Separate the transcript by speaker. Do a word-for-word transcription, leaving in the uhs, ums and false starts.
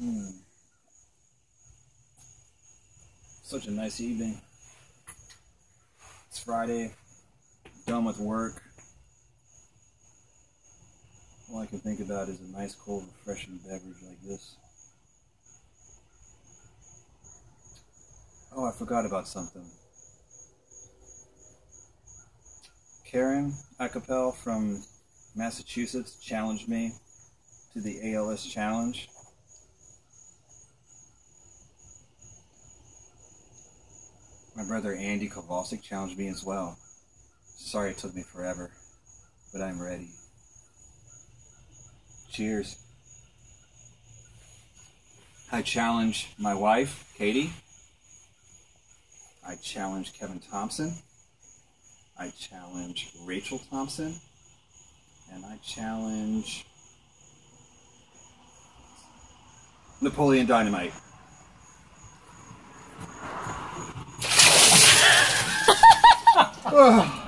Speaker 1: Hmm. Such a nice evening. It's Friday, done with work. All I can think about is a nice, cold, refreshing beverage like this. Oh, I forgot about something. Karen Acapel from Massachusetts challenged me to the A L S challenge. My brother Andy Kowalczyk challenged me as well. Sorry it took me forever, but I'm ready. Cheers. I challenge my wife, Katie. I challenge Kevin Thompson. I challenge Rachel Thompson. And I challenge Napoleon Dynamite. Oh.